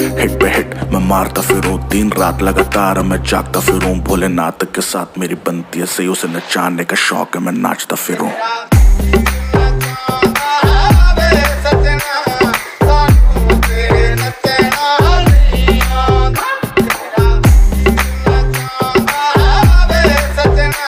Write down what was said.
Hit पे hit मैं मारता फिरूं, दिन रात लगातार मैं जागता फिरूं। भोलेनाथ के साथ मेरी बनती है सही, उसे नचाने का शौक है मैं नाचता फिरूं।